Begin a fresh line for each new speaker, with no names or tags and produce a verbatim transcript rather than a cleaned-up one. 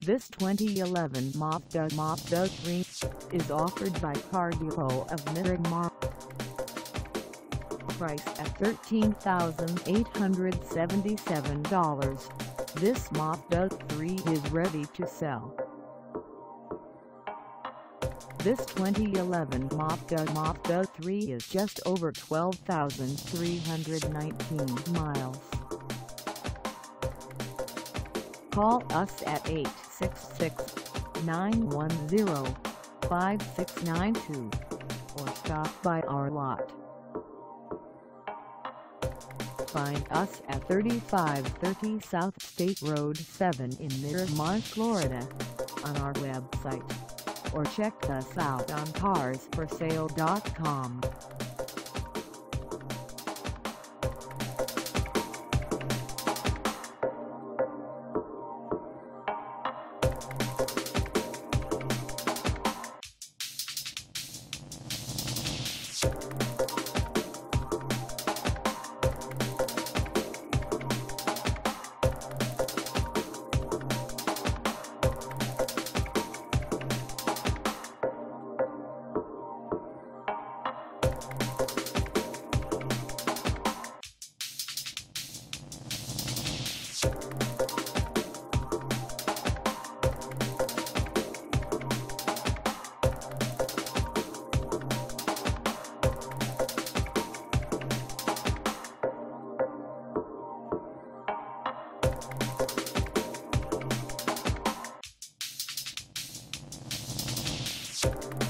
This twenty eleven Mazda Mazda three is offered by Car Depot of Miramar. Price at thirteen thousand eight hundred seventy-seven dollars, this Mazda three is ready to sell. This twenty eleven Mazda Mazda three is just over twelve thousand three hundred nineteen miles. Call us at eight six six, nine one zero, five six nine two or stop by our lot. Find us at thirty-five thirty South State Road seven in Miramar, Florida, on our website, or check us out on cars for sale dot com.
You